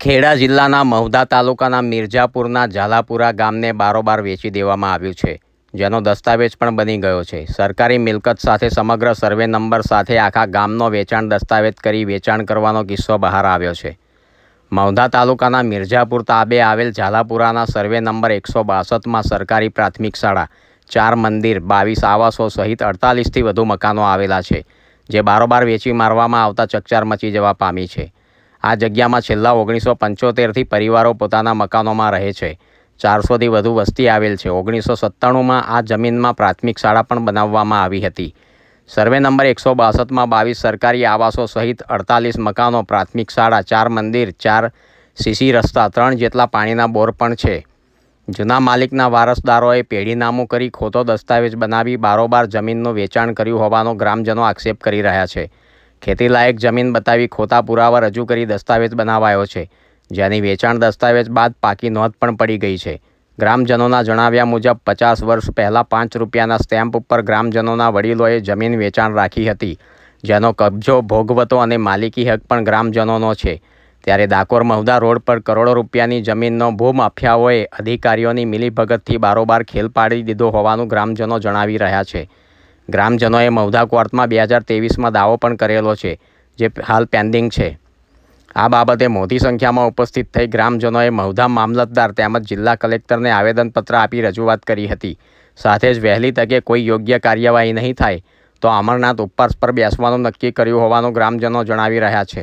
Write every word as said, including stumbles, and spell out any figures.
ખેડા જિલ્લાના મહુધા તાલુકાના મિર્ઝાપુરના ઝાલાપુરા ગામને બારોબાર વેચી દેવામાં આવ્યું છે, જેનો દસ્તાવેજ પણ બની ગયો છે। સરકારી મિલકત સાથે સમગ્ર સર્વે નંબર સાથે આખા ગામનો વેચાણ દસ્તાવેજ કરી વેચાણ કરવાનો કિસ્સો બહાર આવ્યો છે। મહુધા તાલુકાના મિર્ઝાપુર તાબે આવેલ ઝાલાપુરાના સર્વે નંબર એકસો બાસઠમાં સરકારી પ્રાથમિક શાળા, ચાર મંદિર, બાવીસ આવાસો સહિત અડતાલીસથી વધુ મકાનો આવેલા છે, જે બારોબાર વેચી મારવામાં આવતા ચકચાર મચી જવા પામી છે। આ જગ્યામાં છેલ્લા ઓગણીસો પંચોતેરથી પરિવારો પોતાના મકાનોમાં રહે છે। ચારસોથી વધુ વસ્તી આવેલ છે। ઓગણીસો સત્તાણુંમાં આ જમીનમાં પ્રાથમિક શાળા પણ બનાવવામાં આવી હતી। સર્વે નંબર એકસો બાસઠમાં બાવીસ સરકારી આવાસો સહિત અડતાલીસ મકાનો, પ્રાથમિક શાળા, ચાર મંદિર, ચાર સીસી રસ્તા, ત્રણ જેટલા પાણીના બોર પણ છે। જૂના માલિકના વારસદારોએ પેઢીનામું કરી ખોટો દસ્તાવેજ બનાવી બારોબાર જમીનનું વેચાણ કર્યું હોવાનો ગ્રામજનો આક્ષેપ કરી રહ્યા છે। ખેતીલાયક જમીન બતાવી ખોટા પુરાવા રજૂ કરી દસ્તાવેજ બનાવાયો છે, જેની વેચાણ દસ્તાવેજ બાદ પાકી નોંધ પણ પડી ગઈ છે। ગ્રામજનોના જણાવ્યા મુજબ પચાસ વર્ષ પહેલાં પાંચ રૂપિયાના સ્ટેમ્પ ઉપર ગ્રામજનોના વડીલોએ જમીન વેચાણ રાખી હતી, જેનો કબજો, ભોગવતો અને માલિકી હક પણ ગ્રામજનોનો છે। ત્યારે ડાકોર મહુધા રોડ પર કરોડો રૂપિયાની જમીનનો ભૂમાફિયાઓએ અધિકારીઓની મિલીભગતથી બારોબાર ખેલ પાડી દીધો હોવાનું ગ્રામજનો જણાવી રહ્યા છે। ગ્રામજનોએ મહુધા કોર્ટમાં બે હજાર ત્રેવીસમાં દાવો પણ કરેલો છે, જે હાલ પેન્ડિંગ છે। આ બાબતે મોટી સંખ્યામાં ઉપસ્થિત થઈ ગ્રામજનોએ મહુધા મામલતદાર તેમજ જિલ્લા કલેક્ટરને આવેદનપત્ર આપી રજૂઆત કરી હતી। સાથે જ વહેલી તકે કોઈ યોગ્ય કાર્યવાહી નહીં થાય તો અમરનાથ ઉપવાસ પર બેસવાનું નક્કી કર્યું હોવાનું ગ્રામજનો જણાવી રહ્યા છે।